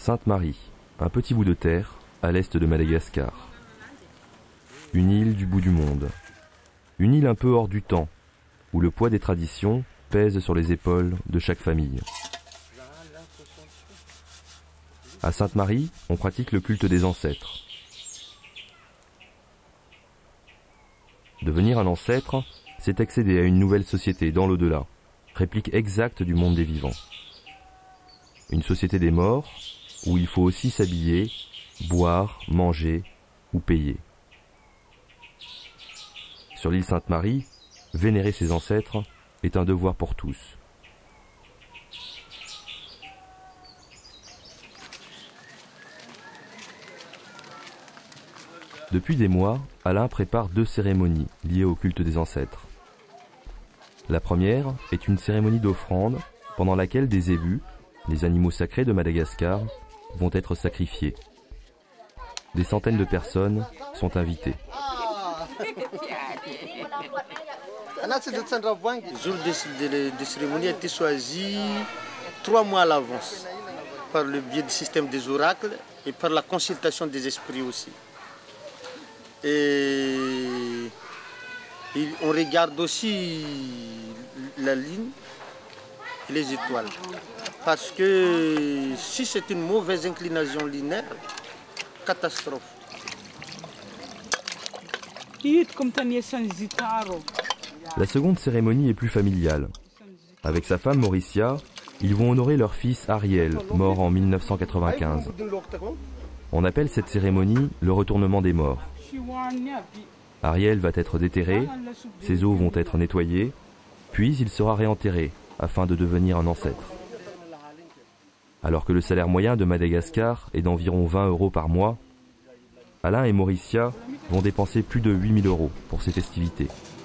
Sainte-Marie, un petit bout de terre à l'est de Madagascar. Une île du bout du monde. Une île un peu hors du temps, où le poids des traditions pèse sur les épaules de chaque famille. À Sainte-Marie, on pratique le culte des ancêtres. Devenir un ancêtre, c'est accéder à une nouvelle société dans l'au-delà, réplique exacte du monde des vivants. Une société des morts, où il faut aussi s'habiller, boire, manger ou payer. Sur l'île Sainte-Marie, vénérer ses ancêtres est un devoir pour tous. Depuis des mois, Alain prépare 2 cérémonies liées au culte des ancêtres. La première est une cérémonie d'offrande pendant laquelle des zébus, les animaux sacrés de Madagascar, vont être sacrifiés. Des centaines de personnes sont invitées. Le jour de cérémonie a été choisi 3 mois à l'avance, par le biais du système des oracles et par la consultation des esprits aussi. Et on regarde aussi la lune et les étoiles. Parce que si c'est une mauvaise inclination lunaire, catastrophe. La seconde cérémonie est plus familiale. Avec sa femme Mauricia, ils vont honorer leur fils Ariel, mort en 1995. On appelle cette cérémonie le retournement des morts. Ariel va être déterré, ses os vont être nettoyés, puis il sera réenterré afin de devenir un ancêtre. Alors que le salaire moyen de Madagascar est d'environ 20 € par mois, Alain et Mauricia vont dépenser plus de 8 000 € pour ces festivités.